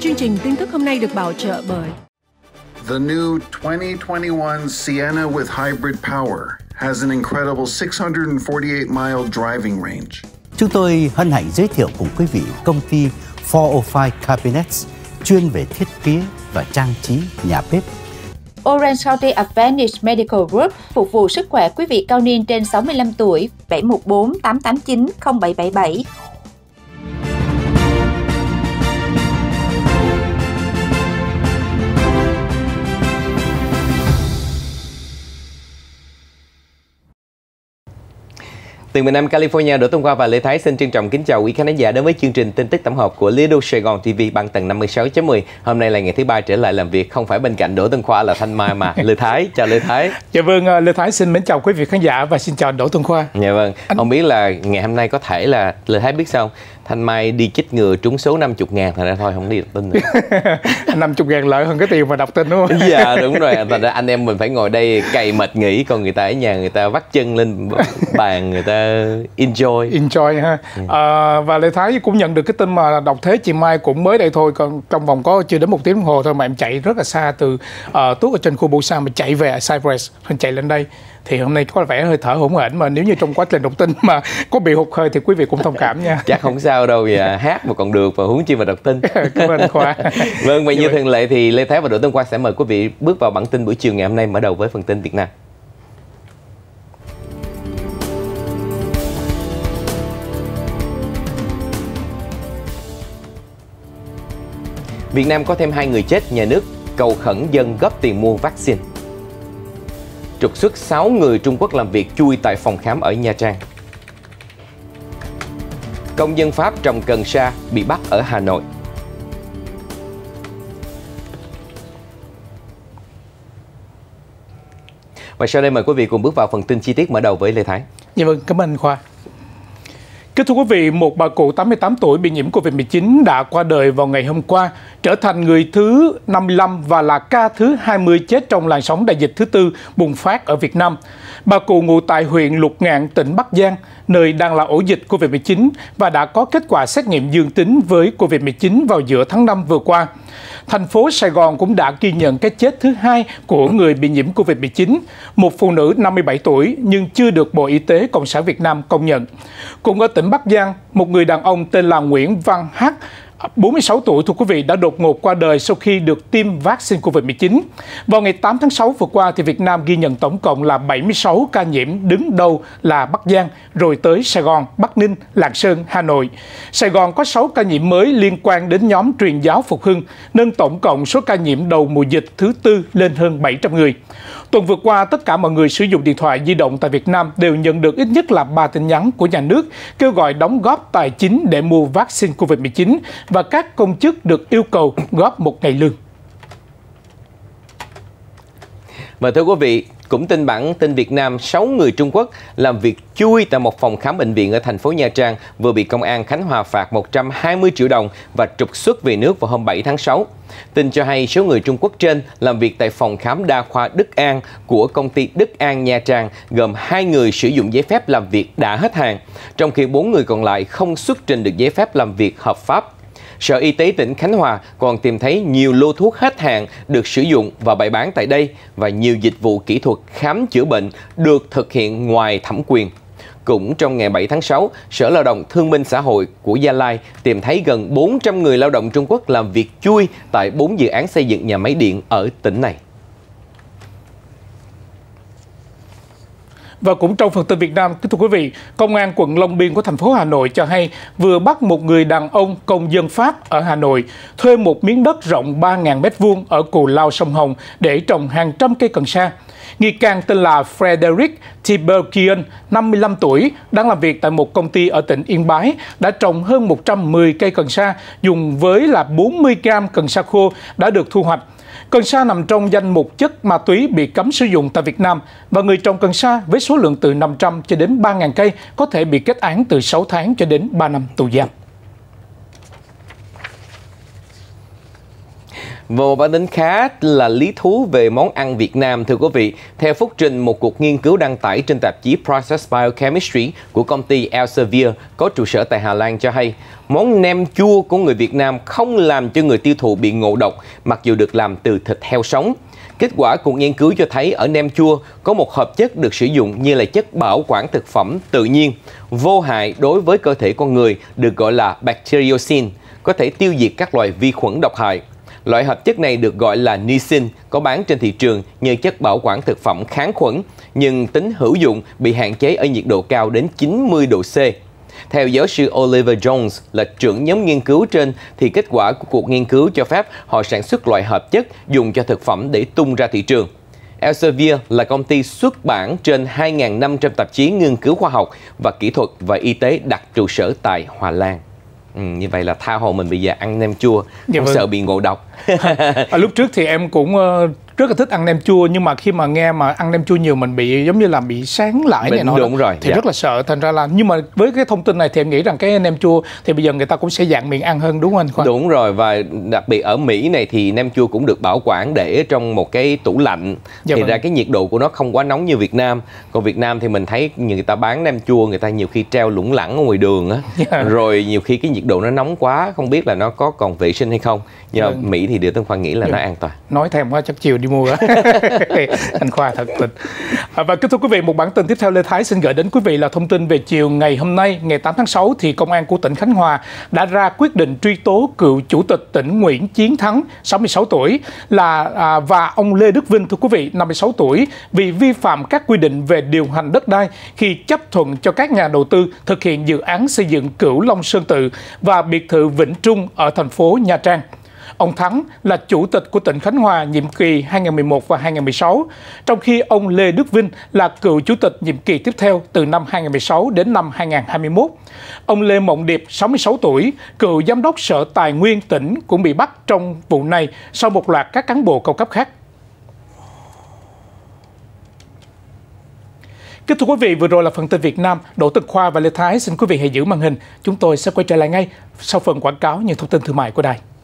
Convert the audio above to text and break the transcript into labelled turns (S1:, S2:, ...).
S1: Chương trình tin tức hôm nay được bảo trợ bởi
S2: The new 2021 Sienna with hybrid power has an incredible 648-mile driving range.
S3: Chúng tôi hân hạnh giới thiệu cùng quý vị công ty 405 Cabinets chuyên về thiết kế và trang trí nhà bếp.
S4: Orange County Advantage Medical Group phục vụ sức khỏe quý vị cao niên trên 65 tuổi, 714 889 0777.
S5: Từ miền Nam California, Đỗ Tuấn Khoa và Lê Thái xin trân trọng kính chào quý khán giả đến với chương trình tin tức tổng hợp của Lido Sài Gòn TV băng tần 56.10. Hôm nay là ngày thứ ba trở lại làm việc, không phải bên cạnh Đỗ Tuấn Khoa là Thanh Mai mà Lê Thái. Chào Lê Thái.
S6: Dạ vâng, Lê Thái xin mến chào quý vị khán giả và xin chào Đỗ Tuấn Khoa.
S5: Dạ vâng, không biết là ngày hôm nay có thể là Lê Thái biết sao không? Thanh Mai đi chích ngừa trúng số 50.000, thành ra thôi không đi đọc tin nữa.
S6: 50.000 lợi hơn cái tiền mà đọc tin đúng không?
S5: Dạ đúng rồi, thành ra anh em mình phải ngồi đây cày mệt nghỉ, còn người ta ở nhà người ta vắt chân lên bàn, người ta enjoy
S6: ha. Và Lê Thái cũng nhận được cái tin mà đọc thế chị Mai cũng mới đây thôi, còn trong vòng có chưa đến 1 tiếng đồng hồ thôi mà em chạy rất là xa từ tuốt ở trên khu Busan mà chạy về Cypress, chạy lên đây. Thì hôm nay có vẻ hơi thở hổn hển, mà nếu như trong quá trình đọc tin mà có bị hụt hơi thì quý vị cũng thông cảm nha.
S5: Chắc không sao đâu, hát mà còn được, và huống chi mà đọc tin.
S6: Cảm ơn Khoa.
S5: Vâng, và như thường lệ thì Lê Thái và Đỗ Tuấn Khoa sẽ mời quý vị bước vào bản tin buổi chiều ngày hôm nay, mở đầu với phần tin Việt Nam. Việt Nam có thêm 2 người chết, nhà nước cầu khẩn dân góp tiền mua vaccine. Trục xuất 6 người Trung Quốc làm việc chui tại phòng khám ở Nha Trang. Công dân Pháp trồng cần sa bị bắt ở Hà Nội. Và sau đây mời quý vị cùng bước vào phần tin chi tiết, mở đầu với Lê Thái.
S6: Dạ vâng, cảm ơn Khoa. Kính thưa quý vị, một bà cụ 88 tuổi bị nhiễm Covid-19 đã qua đời vào ngày hôm qua, trở thành người thứ 55 và là ca thứ 20 chết trong làn sóng đại dịch thứ tư bùng phát ở Việt Nam. Bà cụ ngụ tại huyện Lục Ngạn, tỉnh Bắc Giang, nơi đang là ổ dịch Covid-19 và đã có kết quả xét nghiệm dương tính với Covid-19 vào giữa tháng 5 vừa qua. Thành phố Sài Gòn cũng đã ghi nhận cái chết thứ 2 của người bị nhiễm Covid-19, một phụ nữ 57 tuổi nhưng chưa được Bộ Y tế Cộng sản Việt Nam công nhận. Cũng ở tỉnh Bắc Giang, một người đàn ông tên là Nguyễn Văn H, 46 tuổi thưa quý vị, đã đột ngột qua đời sau khi được tiêm vaccine Covid-19. Vào ngày 8 tháng 6 vừa qua, thì Việt Nam ghi nhận tổng cộng là 76 ca nhiễm, đứng đầu là Bắc Giang, rồi tới Sài Gòn, Bắc Ninh, Lạng Sơn, Hà Nội. Sài Gòn có 6 ca nhiễm mới liên quan đến nhóm Truyền giáo Phục Hưng, nâng tổng cộng số ca nhiễm đầu mùa dịch thứ tư lên hơn 700 người. Tuần vừa qua, tất cả mọi người sử dụng điện thoại di động tại Việt Nam đều nhận được ít nhất là 3 tin nhắn của nhà nước kêu gọi đóng góp tài chính để mua vaccine Covid-19 và các công chức được yêu cầu góp 1 ngày lương.
S5: Và thưa quý vị, cũng tin bản tin Việt Nam, 6 người Trung Quốc làm việc chui tại một phòng khám bệnh viện ở thành phố Nha Trang vừa bị công an Khánh Hòa phạt 120 triệu đồng và trục xuất về nước vào hôm 7 tháng 6. Tin cho hay số người Trung Quốc trên làm việc tại phòng khám đa khoa Đức An của công ty Đức An Nha Trang, gồm 2 người sử dụng giấy phép làm việc đã hết hạn, trong khi 4 người còn lại không xuất trình được giấy phép làm việc hợp pháp. Sở Y tế tỉnh Khánh Hòa còn tìm thấy nhiều lô thuốc hết hạn được sử dụng và bày bán tại đây và nhiều dịch vụ kỹ thuật khám chữa bệnh được thực hiện ngoài thẩm quyền. Cũng trong ngày 7 tháng 6, Sở Lao động Thương binh Xã hội của Gia Lai tìm thấy gần 400 người lao động Trung Quốc làm việc chui tại 4 dự án xây dựng nhà máy điện ở tỉnh này.
S6: Và cũng trong phần tin Việt Nam, thưa quý vị, Công an quận Long Biên của thành phố Hà Nội cho hay vừa bắt một người đàn ông công dân Pháp ở Hà Nội thuê một miếng đất rộng 3.000 m² ở Cù Lao sông Hồng để trồng hàng trăm cây cần sa. Nghi can tên là Frederick Tiberkian, 55 tuổi, đang làm việc tại một công ty ở tỉnh Yên Bái, đã trồng hơn 110 cây cần sa dùng với là 40 gram cần sa khô đã được thu hoạch. Cần sa nằm trong danh mục chất ma túy bị cấm sử dụng tại Việt Nam và người trồng cần sa với số lượng từ 500 cho đến 3.000 cây có thể bị kết án từ 6 tháng cho đến 3 năm tù giam.
S5: Và một bản tin khá là lý thú về món ăn Việt Nam, thưa quý vị. Theo phúc trình, một cuộc nghiên cứu đăng tải trên tạp chí Process Biochemistry của công ty Elsevier có trụ sở tại Hà Lan cho hay, món nem chua của người Việt Nam không làm cho người tiêu thụ bị ngộ độc mặc dù được làm từ thịt heo sống. Kết quả cuộc nghiên cứu cho thấy ở nem chua có một hợp chất được sử dụng như là chất bảo quản thực phẩm tự nhiên, vô hại đối với cơ thể con người, được gọi là bacteriocin, có thể tiêu diệt các loài vi khuẩn độc hại. Loại hợp chất này được gọi là nisin, có bán trên thị trường như chất bảo quản thực phẩm kháng khuẩn, nhưng tính hữu dụng bị hạn chế ở nhiệt độ cao đến 90 độ C. Theo giáo sư Oliver Jones là trưởng nhóm nghiên cứu trên, thì kết quả của cuộc nghiên cứu cho phép họ sản xuất loại hợp chất dùng cho thực phẩm để tung ra thị trường. Elsevier là công ty xuất bản trên 2.500 tạp chí nghiên cứu khoa học và kỹ thuật và y tế đặt trụ sở tại Hà Lan. Như vậy là tha hồ mình bây giờ ăn nem chua, không sợ bị ngộ độc.
S6: Lúc trước thì em cũng rất là thích ăn nem chua, nhưng mà khi mà nghe mà ăn nem chua nhiều mình bị giống như là bị sáng lại này nọ,
S5: đúng rồi,
S6: thì rất là sợ. Thành ra là, nhưng mà với cái thông tin này thì em nghĩ rằng cái nem chua thì bây giờ người ta cũng sẽ dạn miệng ăn hơn, đúng không anh Khoa?
S5: Đúng rồi, và đặc biệt ở Mỹ này thì nem chua cũng được bảo quản để trong một cái tủ lạnh, thì ra cái nhiệt độ của nó không quá nóng như Việt Nam. Còn Việt Nam thì mình thấy người ta bán nem chua, người ta nhiều khi treo lủng lẳng ở ngoài đường á, rồi nhiều khi cái nhiệt độ nó nóng quá, không biết là nó có còn vệ sinh hay không. Nhưng mà Mỹ thì Điều Tân Khoa nghĩ là nó an toàn.
S6: Nói thèm quá, chắc chiều đi mua. Anh Khoa thật tình. Và kính thưa quý vị, một bản tin tiếp theo Lê Thái xin gửi đến quý vị là thông tin về chiều ngày hôm nay, ngày 8 tháng 6, thì Công an của tỉnh Khánh Hòa đã ra quyết định truy tố cựu Chủ tịch tỉnh Nguyễn Chiến Thắng, 66 tuổi, và ông Lê Đức Vinh, thưa quý vị, 56 tuổi, vì vi phạm các quy định về điều hành đất đai khi chấp thuận cho các nhà đầu tư thực hiện dự án xây dựng Cửu Long Sơn Tự và biệt thự Vĩnh Trung ở thành phố Nha Trang. Ông Thắng là chủ tịch của tỉnh Khánh Hòa nhiệm kỳ 2011 và 2016, trong khi ông Lê Đức Vinh là cựu chủ tịch nhiệm kỳ tiếp theo từ năm 2016 đến năm 2021. Ông Lê Mộng Điệp, 66 tuổi, cựu giám đốc Sở Tài nguyên tỉnh cũng bị bắt trong vụ này sau một loạt các cán bộ cao cấp khác. Kính thưa quý vị, vừa rồi là phần tin Việt Nam. Đỗ Tân Khoa và Lê Thái xin quý vị hãy giữ màn hình. Chúng tôi sẽ quay trở lại ngay sau phần quảng cáo những thông tin thương mại của đài.